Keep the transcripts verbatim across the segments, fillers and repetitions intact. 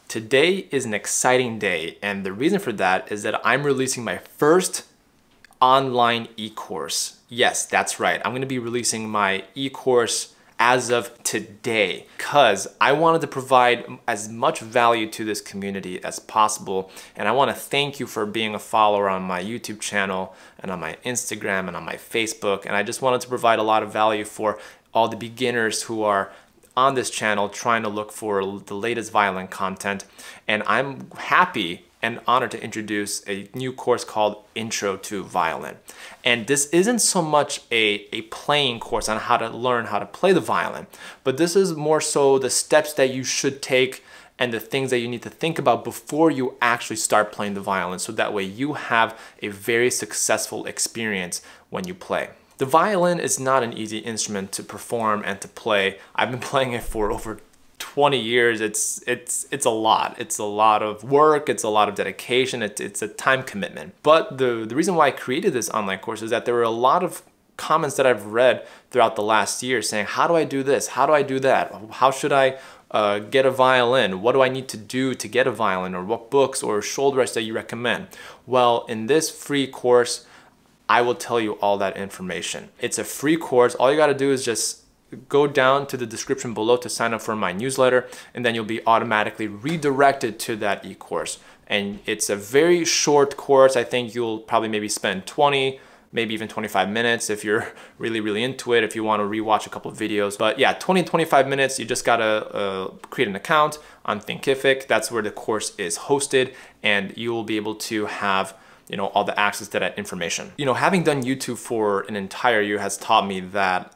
Today is an exciting day, and the reason for that is that I'm releasing my first online e-course. Yes, that's right. I'm gonna be releasing my e-course as of today because I wanted to provide as much value to this community as possible. And I wanna thank you for being a follower on my YouTube channel and on my Instagram and on my Facebook. And I just wanted to provide a lot of value for all the beginners who are on this channel trying to look for the latest violin content. And I'm happy and honored to introduce a new course called Intro to Violin. And this isn't so much a, a playing course on how to learn how to play the violin, but this is more so the steps that you should take and the things that you need to think about before you actually start playing the violin, so that way you have a very successful experience when you play. The violin is not an easy instrument to perform and to play. I've been playing it for over twenty years. It's it's it's a lot. It's a lot of work. It's a lot of dedication. It's, it's a time commitment. But the, the reason why I created this online course is that there were a lot of comments that I've read throughout the last year saying, how do I do this? How do I do that? How should I uh, get a violin? What do I need to do to get a violin? Or what books or shoulder rests that you recommend? Well, in this free course, I will tell you all that information. It's a free course. All you got to do is just go down to the description below to sign up for my newsletter, and then you'll be automatically redirected to that e-course. And it's a very short course. I think you'll probably maybe spend twenty, maybe even twenty-five minutes if you're really, really into it, if you want to rewatch a couple of videos. But yeah, twenty, twenty-five minutes, you just gotta uh, create an account on Thinkific. That's where the course is hosted, and you will be able to have you know, all the access to that information. You know, having done YouTube for an entire year has taught me that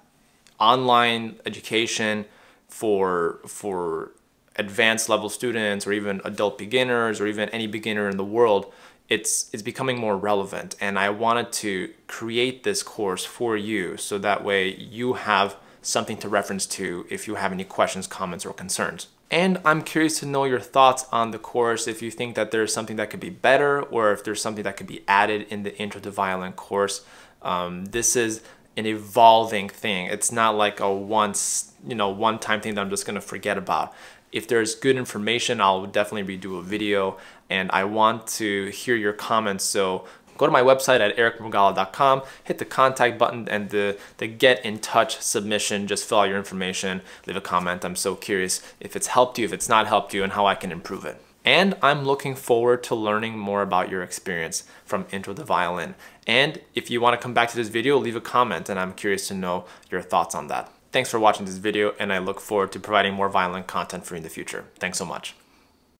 online education for, for advanced level students or even adult beginners or even any beginner in the world, it's, it's becoming more relevant. And I wanted to create this course for you so that way you have something to reference to if you have any questions, comments, or concerns. And I'm curious to know your thoughts on the course, if you think that there's something that could be better or if there's something that could be added in the Intro to Violin course. Um, this is an evolving thing. It's not like a once, you know, one-time thing that I'm just gonna forget about. If there's good information, I'll definitely redo a video, and I want to hear your comments. So go to my website at eric mrugala dot com, hit the contact button and the, the get in touch submission. Just fill out your information, leave a comment. I'm so curious if it's helped you, if it's not helped you, and how I can improve it. And I'm looking forward to learning more about your experience from Intro to Violin. And if you want to come back to this video, leave a comment, and I'm curious to know your thoughts on that. Thanks for watching this video, and I look forward to providing more violin content for you in the future. Thanks so much.